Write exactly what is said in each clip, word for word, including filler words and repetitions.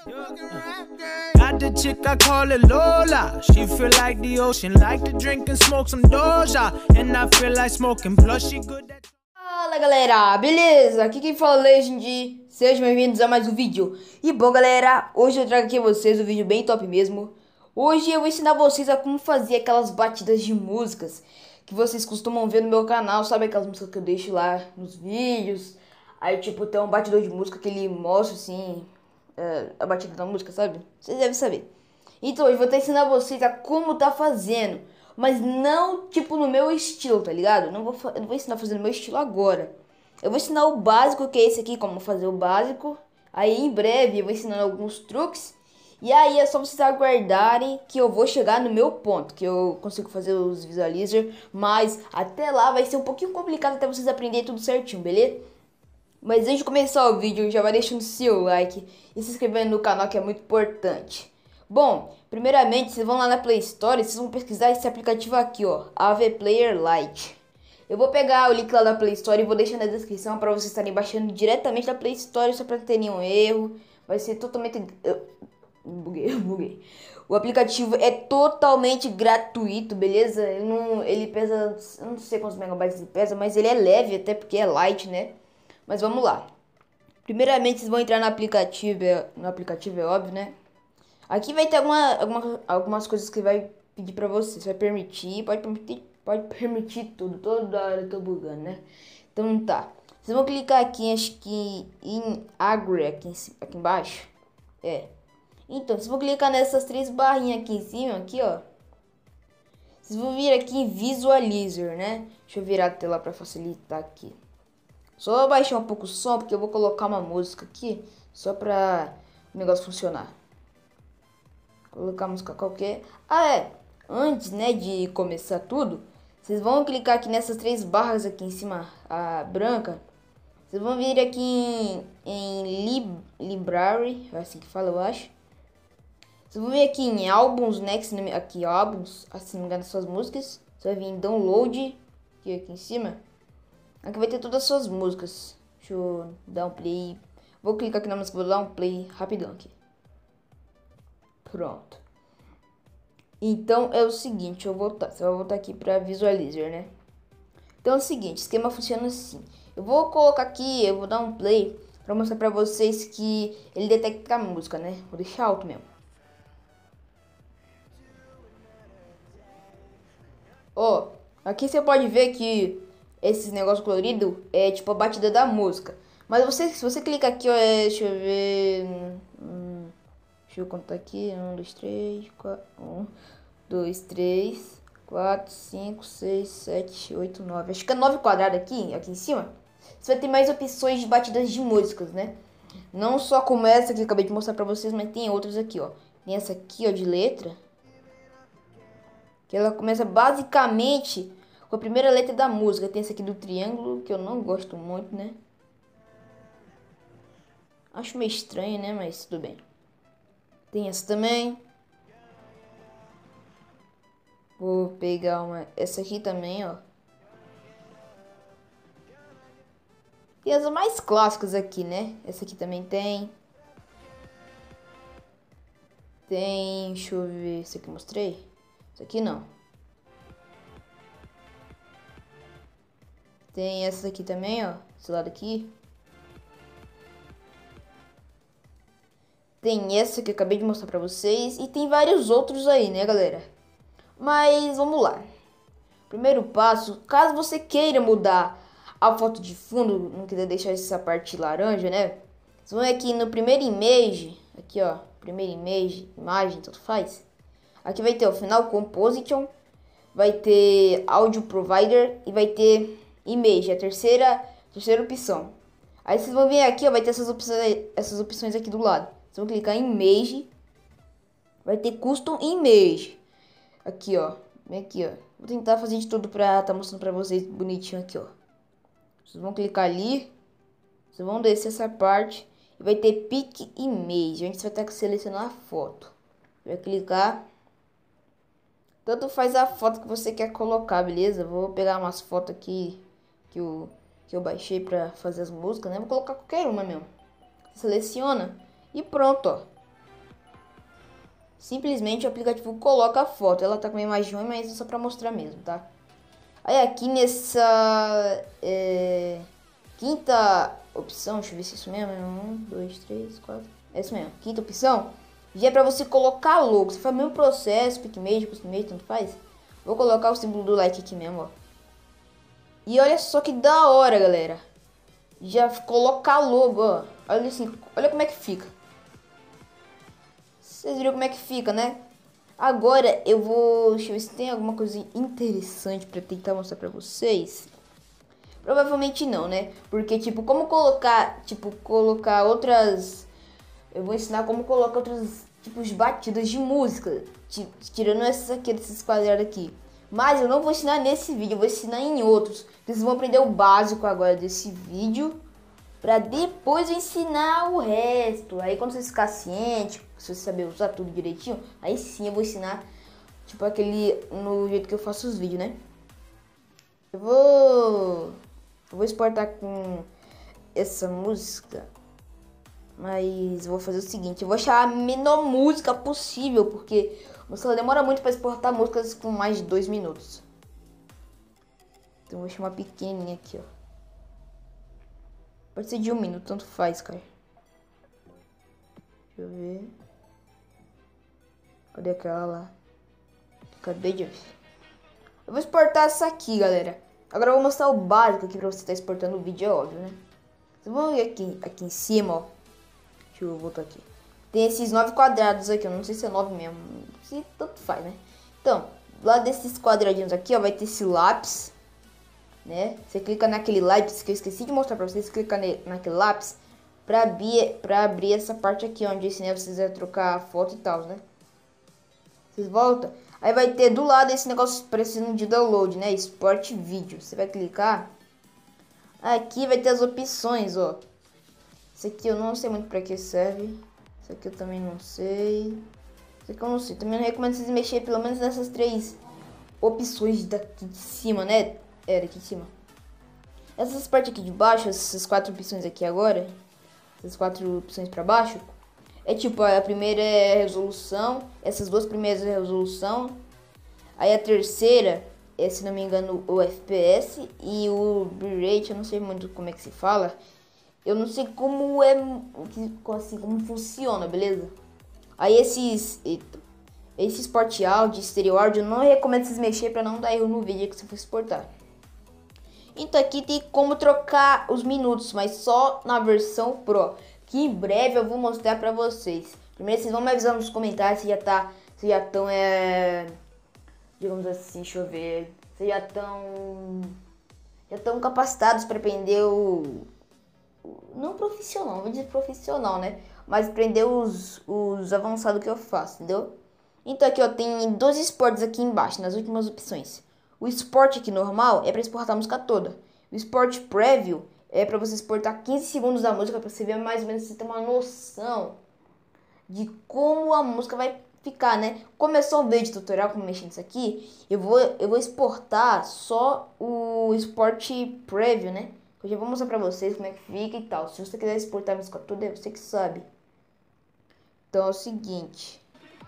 Got the chick, I call it Lola. She feel like the ocean, like to drink and smoke some Doja. And I feel like smoking, plus she good at... Fala galera, beleza? Aqui quem fala é Legend. Sejam bem-vindos a mais um vídeo. E bom galera, hoje eu trago aqui a vocês um vídeo bem top mesmo. Hoje eu vou ensinar vocês a como fazer aquelas batidas de músicas que vocês costumam ver no meu canal. Sabe aquelas músicas que eu deixo lá nos vídeos? Aí tipo tem um batidor de música que ele mostra assim é, a batida da música, sabe? Vocês devem saber. Então hoje eu vou estar ensinando vocês a como tá fazendo, mas não tipo no meu estilo, tá ligado? Não vou, eu não vou ensinar a fazer no meu estilo agora. Eu vou ensinar o básico, que é esse aqui, como fazer o básico. Aí em breve eu vou ensinar alguns truques. E aí é só vocês aguardarem que eu vou chegar no meu ponto, que eu consigo fazer os visualizer. Mas até lá vai ser um pouquinho complicado até vocês aprenderem tudo certinho, beleza? Mas antes de começar o vídeo, já vai deixando seu like e se inscrevendo no canal, que é muito importante. Bom, primeiramente vocês vão lá na Play Store e vocês vão pesquisar esse aplicativo aqui, ó, A V Player Lite. Eu vou pegar o link lá da Play Store e vou deixar na descrição para vocês estarem baixando diretamente da Play Store, só para não ter nenhum erro. Vai ser totalmente... Eu... Buguei, buguei. O aplicativo é totalmente gratuito, beleza? Ele, não... ele pesa... Eu não sei quantos megabytes ele pesa, mas ele é leve, até porque é light, né? Mas vamos lá. Primeiramente vocês vão entrar no aplicativo, no aplicativo é óbvio, né? Aqui vai ter alguma, alguma, algumas coisas que vai pedir pra vocês. Vai permitir, pode permitir, pode permitir tudo. Toda hora eu tô bugando, né? Então tá. Vocês vão clicar aqui, acho que em Agree, aqui, em, aqui embaixo. É. Então, vocês vão clicar nessas três barrinhas aqui em cima, aqui, ó. Vocês vão vir aqui em Visualizer, né? Deixa eu virar a tela pra facilitar aqui. Só baixar um pouco o som, porque eu vou colocar uma música aqui, só pra o negócio funcionar. Colocar música qualquer. Ah, é. Antes, né, de começar tudo, vocês vão clicar aqui nessas três barras aqui em cima, a branca. Vocês vão vir aqui em, em Lib, Library, é assim que fala, eu acho. Vocês vão vir aqui em Álbuns, né, que aqui Álbuns, assim, não me engano, suas músicas. Você vai vir em Download, aqui, aqui em cima. Aqui vai ter todas as suas músicas. Deixa eu dar um play. Vou clicar aqui na música, vou dar um play rapidão aqui. Pronto. Então é o seguinte, eu vou voltar. Você vai voltar aqui para Visualizer, né? Então é o seguinte, o esquema funciona assim. Eu vou colocar aqui, eu vou dar um play para mostrar para vocês que ele detecta a música, né? Vou deixar alto mesmo. Ó, aqui você pode ver que esses negócios coloridos é tipo a batida da música. Mas você, se você clica aqui, ó, é, deixa eu ver. Hum, deixa eu contar aqui. Um, dois, três, quatro. Um, dois, três, quatro, cinco, seis, sete, oito, nove. Acho que é nove quadrado aqui, aqui em cima. Você vai ter mais opções de batidas de músicas, né? Não só como essa que eu acabei de mostrar pra vocês, mas tem outras aqui, ó. Tem essa aqui, ó, de letra. Que ela começa basicamente com a primeira letra da música. Tem essa aqui do triângulo, que eu não gosto muito, né? Acho meio estranho, né? Mas tudo bem. Tem essa também. Vou pegar uma... essa aqui também, ó. E as mais clássicas aqui, né? Essa aqui também tem. Tem... Deixa eu ver... Esse aqui eu mostrei? Esse aqui não. Tem essa aqui também, ó. Esse lado aqui. Tem essa que eu acabei de mostrar pra vocês. E tem vários outros aí, né, galera? Mas vamos lá. Primeiro passo, caso você queira mudar a foto de fundo, não quiser deixar essa parte laranja, né? Vocês vão aqui no primeiro image. Aqui, ó. Primeiro image, imagem, tanto faz. Aqui vai ter o Final Composition. Vai ter Audio Provider. E vai ter Image, a terceira, terceira opção. Aí vocês vão vir aqui, ó, vai ter essas opções, essas opções aqui do lado. Vocês vão clicar em Image. Vai ter Custom Image. Aqui, ó. Vem aqui, ó. Vou tentar fazer de tudo pra tá mostrando pra vocês bonitinho aqui, ó. Vocês vão clicar ali. Vocês vão descer essa parte. E vai ter Pick Image. Onde você vai estar selecionando a foto. Vai clicar. Tanto faz a foto que você quer colocar, beleza? Vou pegar umas fotos aqui que eu, que eu baixei pra fazer as músicas, né? Vou colocar qualquer uma mesmo. Seleciona e pronto, ó. simplesmente o aplicativo coloca a foto. Ela tá com uma imagem ruim, mas é só pra mostrar mesmo, tá? Aí aqui nessa é, quinta opção, deixa eu ver se é isso mesmo. Um, dois, três, quatro. É isso mesmo. Quinta opção já é pra você colocar logo. Você faz o mesmo processo, PicMade, PicMade, tanto faz. Vou colocar o símbolo do like aqui mesmo, ó. E olha só que da hora, galera. Já colocar logo, ó. Olha assim, olha como é que fica. Vocês viram como é que fica, né? Agora eu vou... Deixa eu ver se tem alguma coisa interessante pra tentar mostrar pra vocês. Provavelmente não, né? Porque, tipo, como colocar... Tipo, colocar outras... Eu vou ensinar como colocar outros tipos de batidas de música. Tipo, tirando essas aqui, desses quadrados aqui. Mas eu não vou ensinar nesse vídeo, eu vou ensinar em outros. Vocês vão aprender o básico agora desse vídeo. Pra depois eu ensinar o resto. Aí quando você ficar ciente, se você saber usar tudo direitinho, aí sim eu vou ensinar, tipo aquele, no jeito que eu faço os vídeos, né? Eu vou... Eu vou exportar com essa música. Mas eu vou fazer o seguinte, eu vou achar a menor música possível, porque o celular demora muito para exportar músicas com mais de dois minutos. Então eu vou chamar pequenininha aqui, ó. Pode ser de um minuto, tanto faz, cara. Deixa eu ver. Cadê aquela lá? Acabei de ver. Eu vou exportar essa aqui, galera. Agora eu vou mostrar o básico aqui pra você estar exportando o vídeo, é óbvio, né? Vocês vão ver aqui, aqui em cima, ó. Deixa eu voltar aqui. Tem esses nove quadrados aqui, eu não sei se é nove mesmo. Se tanto faz, né? Então, lá desses quadradinhos aqui, ó, vai ter esse lápis, né? Você clica naquele lápis que eu esqueci de mostrar pra vocês. Clica naquele lápis pra abrir, pra abrir essa parte aqui, onde ensinei vocês a trocar foto e tal, né? Vocês voltam. Aí vai ter do lado esse negócio parecendo de download, né? Export vídeo. Você vai clicar. Aqui vai ter as opções, ó. Esse aqui eu não sei muito pra que serve. Esse aqui eu também não sei. Esse aqui eu não sei. Também não recomendo vocês mexerem pelo menos nessas três opções daqui de cima, né? É, daqui de cima. Essas partes aqui de baixo, essas quatro opções aqui agora. Essas quatro opções pra baixo. É tipo, a primeira é resolução. Essas duas primeiras é resolução. Aí a terceira é, se não me engano, o F P S. E o bitrate, eu não sei muito como é que se fala. Eu não sei como é, assim, como funciona, beleza? Aí esses, esse export áudio, stereo áudio, eu não recomendo vocês mexer pra não dar erro no vídeo que você for exportar. Então aqui tem como trocar os minutos, mas só na versão Pro, que em breve eu vou mostrar pra vocês. Primeiro vocês vão me avisar nos comentários se já tá, se já estão, é, digamos assim, deixa eu ver, se já estão, já estão capacitados para aprender o, não profissional, não vou dizer profissional, né? Mas aprender os, os avançados que eu faço, entendeu? Então aqui, ó, tem dois esportes aqui embaixo, nas últimas opções. O Sport aqui normal é para exportar a música toda. O Sport Preview é para você exportar quinze segundos da música, para você ver mais ou menos, você ter uma noção de como a música vai ficar, né? Como é só um vídeo tutorial, como mexer nisso aqui, eu vou, eu vou exportar só o Sport Preview, né? Eu já vou mostrar pra vocês como é que fica e tal. Se você quiser exportar a música toda, é você que sabe. Então é o seguinte.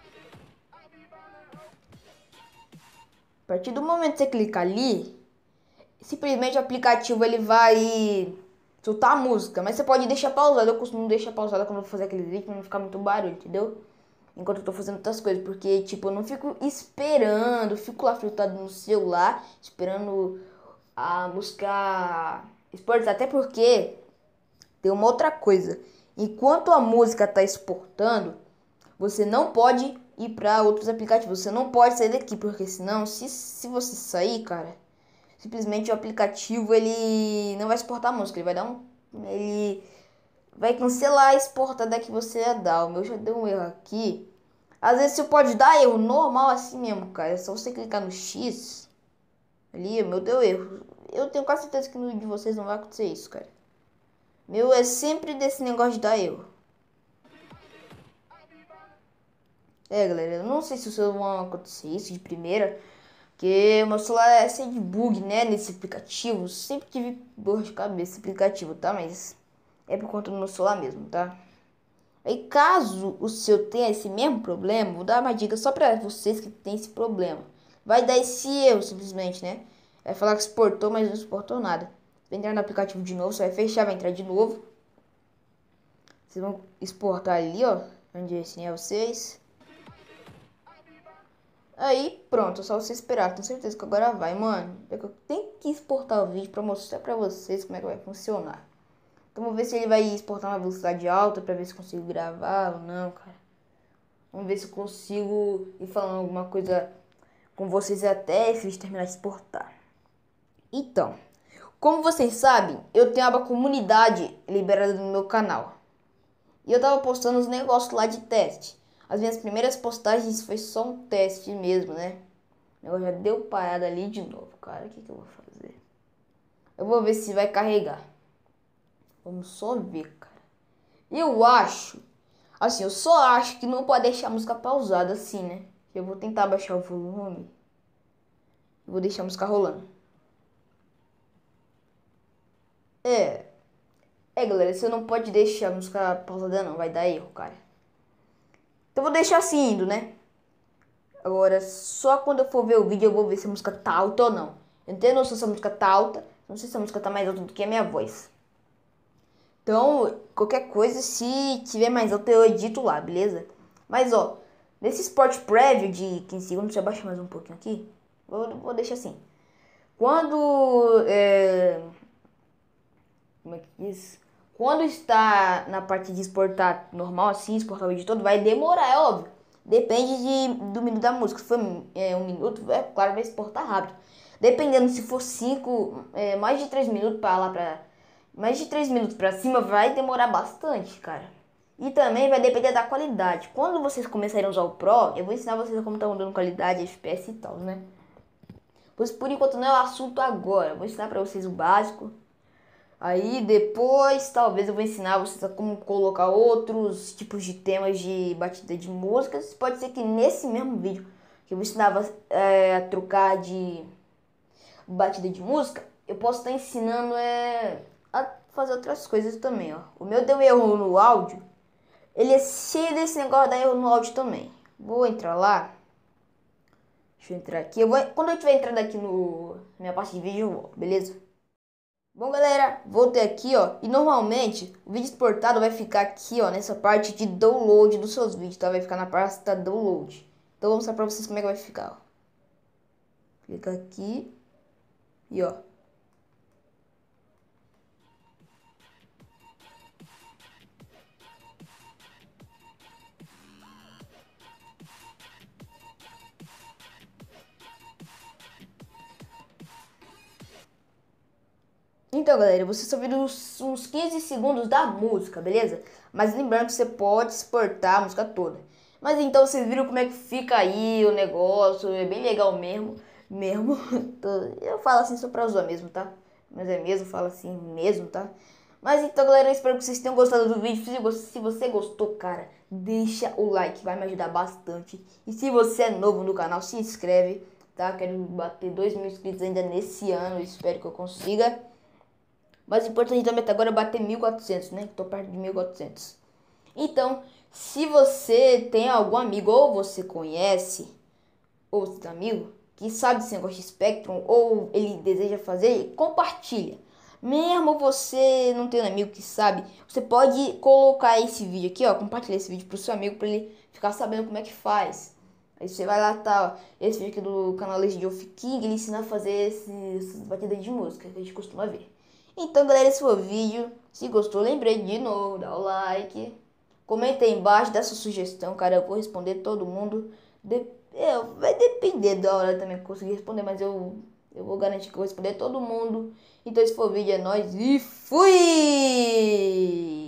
A partir do momento que você clicar ali, simplesmente o aplicativo ele vai soltar a música. Mas você pode deixar pausada. Eu costumo deixar pausada quando eu vou fazer aquele vídeo pra não ficar muito barulho, entendeu? Enquanto eu tô fazendo outras coisas. Porque, tipo, eu não fico esperando. Fico lá fritado no celular, esperando a música exportar. Até porque tem uma outra coisa. Enquanto a música tá exportando, você não pode ir para outros aplicativos. Você não pode sair daqui, porque senão, se, se você sair, cara, simplesmente o aplicativo ele não vai exportar a música. Ele vai dar um... Ele vai cancelar a exportada que você ia dar. O meu já deu um erro aqui. Às vezes você pode dar erro normal assim mesmo, cara. É só você clicar no X. Ali, o meu deu erro. Eu tenho quase certeza que no de vocês não vai acontecer isso, cara. Meu é sempre desse negócio de dar erro. É, galera, eu não sei se o seu vai acontecer isso de primeira, porque o meu celular é cheio de bug, né, nesse aplicativo. Sempre tive dor de cabeça esse aplicativo, tá? Mas é por conta do meu celular mesmo, tá? Aí caso o seu tenha esse mesmo problema, vou dar uma dica só pra vocês que tem esse problema. Vai dar esse erro simplesmente, né? Vai falar que exportou, mas não exportou nada. Vai entrar no aplicativo de novo, você vai fechar, vai entrar de novo. Vocês vão exportar ali, ó, onde eu ensinei a vocês. Aí, pronto, é só você esperar. Tenho certeza que agora vai, mano. Eu tenho que exportar o vídeo pra mostrar pra vocês como é que vai funcionar. Então, vamos ver se ele vai exportar uma velocidade alta pra ver se consigo gravar ou não, cara. Vamos ver se eu consigo ir falando alguma coisa com vocês até esse vídeo terminar de exportar. Então, como vocês sabem, eu tenho uma comunidade liberada no meu canal. E eu tava postando os negócios lá de teste. As minhas primeiras postagens foi só um teste mesmo, né? O negócio já deu parada ali de novo, cara. O que, que eu vou fazer? Eu vou ver se vai carregar. Vamos só ver, cara. Eu acho... Assim, eu só acho que não pode deixar a música pausada assim, né? Eu vou tentar baixar o volume. E vou deixar a música rolando. É... É, galera, você não pode deixar a música pausada não. Vai dar erro, cara. Então eu vou deixar assim indo, né? Agora, só quando eu for ver o vídeo eu vou ver se a música tá alta ou não. Eu não tenho noção se a música tá alta. Não sei se a música tá mais alta do que a minha voz. Então, qualquer coisa, se tiver mais alta eu edito lá, beleza? Mas, ó, nesse Sport Preview de quinze segundos, deixa eu abaixar mais um pouquinho aqui. Vou, vou deixar assim. Quando, é... Como é que diz? Quando está na parte de exportar normal, assim, exportar o vídeo todo, vai demorar, é óbvio. Depende de, do minuto da música. Se for é, um minuto, é claro, vai exportar rápido. Dependendo, se for cinco, é, mais de três minutos para lá, pra, mais de três minutos para cima, vai demorar bastante, cara. E também vai depender da qualidade. Quando vocês começarem a usar o Pro, eu vou ensinar vocês como tá dando qualidade, F P S e tal, né? Pois por enquanto não é o assunto agora. Eu vou ensinar para vocês o básico. Aí depois talvez eu vou ensinar vocês a como colocar outros tipos de temas de batida de músicas. Pode ser que nesse mesmo vídeo que eu vou ensinar é, a trocar de batida de música, eu posso estar ensinando é, a fazer outras coisas também, ó. O meu deu erro no áudio. Ele é cheio desse negócio da erro no áudio também. Vou entrar lá. Deixa eu entrar aqui. Eu vou, quando eu estiver entrando aqui no na minha parte de vídeo, eu volto, beleza? Bom, galera, voltei aqui, ó, e normalmente o vídeo exportado vai ficar aqui, ó, nessa parte de download dos seus vídeos, tá? Vai ficar na pasta download. Então, vou mostrar pra vocês como é que vai ficar, ó. Clica aqui e, ó. Então, galera, você só viu uns, uns quinze segundos da música, beleza? Mas lembrando que você pode exportar a música toda. Mas então vocês viram como é que fica aí o negócio, é bem legal mesmo, mesmo. Eu falo assim só pra zoar mesmo, tá? Mas é mesmo, falo assim mesmo, tá? Mas então, galera, eu espero que vocês tenham gostado do vídeo. Se você, se você gostou, cara, deixa o like, vai me ajudar bastante. E se você é novo no canal, se inscreve, tá? Quero bater dois mil inscritos ainda nesse ano, espero que eu consiga. Mas o importante também até agora é bater mil e quatrocentos, né? Tô perto de mil e quatrocentos. Então, se você tem algum amigo ou você conhece, ou você tem amigo, que sabe desse negócio de Spectrum, ou ele deseja fazer, compartilha. Mesmo você não tendo amigo que sabe, você pode colocar esse vídeo aqui, ó, compartilhar esse vídeo pro seu amigo para ele ficar sabendo como é que faz. Aí você vai lá, tá, ó, esse vídeo aqui do canal Legend of King, ele ensina a fazer esses, essas batidas de música que a gente costuma ver. Então, galera, esse foi o vídeo. Se gostou, lembrei de novo, dá o like. Comenta aí embaixo, dá sua sugestão, cara. Eu vou responder todo mundo. De... É, vai depender da hora também que eu conseguir responder, mas eu, eu vou garantir que eu vou responder todo mundo. Então, esse foi o vídeo, é nóis e fui!